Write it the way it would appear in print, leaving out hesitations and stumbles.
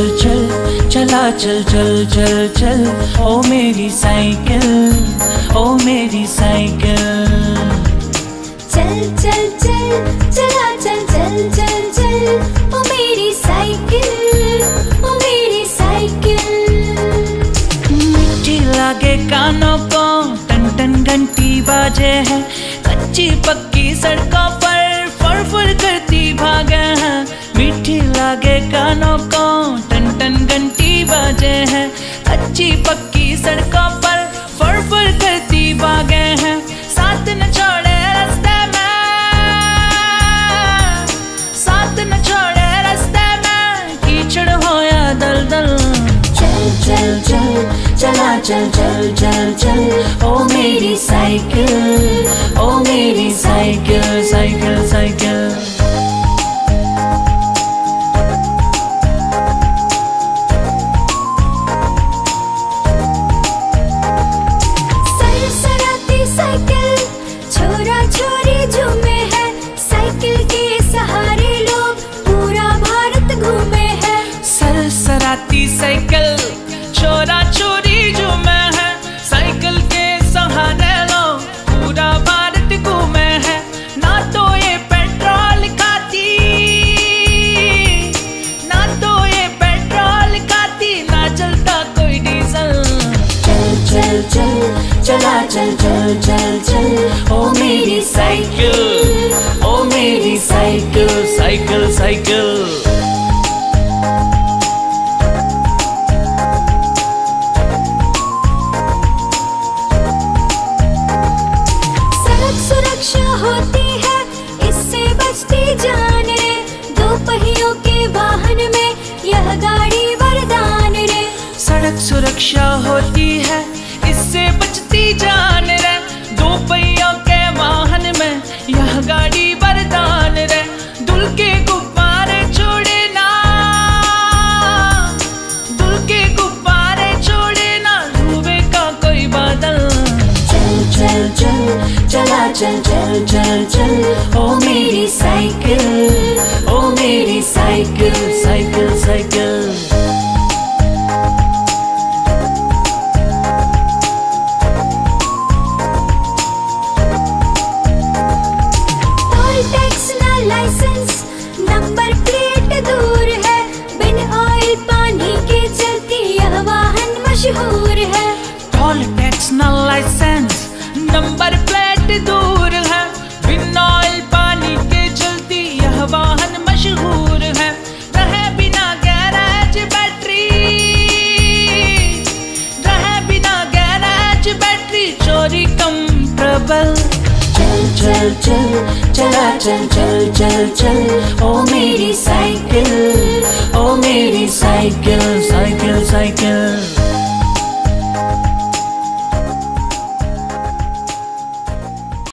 चल चला चल चल चल चल ओ मेरी साइकिल, ओ मेरी साइकिल। चल चल चल चला चल चल चल चल ओ मेरी साइकिल, ओ मेरी साइकिल। मीठी लागे कानों को टन टन घंटी बाजे है, कच्ची पक्की सड़कों पर फर फर करती भागे हैं। मीठी लागे कानों को टन टन घंटी बाजे है, कच्ची पक्की सड़कों पर फर फर करती भागे हैं। साथ न छोड़े रास्ते में, साथ न छोड़े रास्ते में, कीचड़ हो या दलदल। चल चल चल चला चल चल चल चल ओ मेरी साइकिल, ओ मेरी साइकिल साइकिल साइकिल। सरसराती साइकिल छोरा छोरी झूमे है, साइकिल के सहारे लोग पूरा भारत घूमे हैं। सरसराती साइकिल छोरा छोरी झूमे है, साइकिल के सहारे लोग पूरा भारत घूमे हैं। ना तो ये पेट्रोल खाती, ना तो ये पेट्रोल खाती, ना चलता कोई डीजल। चल चल चल चला चल चल चल चल ओ मेरी साइकिल, ओ मेरी साइकिल साइकिल साइकिल। सुरक्षा होती है इससे बचती जान रे, दो पहियों के वाहन में यह गाड़ी वरदान रे। सड़क सुरक्षा होती है इससे बचती जान रे, दो पहियों के वाहन में यह गाड़ी वरदान रे। दुल के गुब्बारे छोड़े ना, दुल के गुब्बारे छोड़े ना, डूबेगा कोई बादल। चल चल चल चला चल चल चल चल ओ मेरी साइकिल, ओ मेरी cycle cycle cycle. Toll tax ना लाइसेंस नंबर प्लेट दूर है, बिन ऑयल पानी के चलती यह वाहन मशहूर है। टोल टैक्स ना लाइसेंस नंबर प्लेट दूर है, बिन ऑयल पानी के चलती यह वाहन मशहूर है। रहे बिना गैरेज बैटरी, रहे बिना गैरेज बैटरी, चोरी कम प्रबल। चल चल चल चला चल चल चल चल ओ मेरी साइकिल,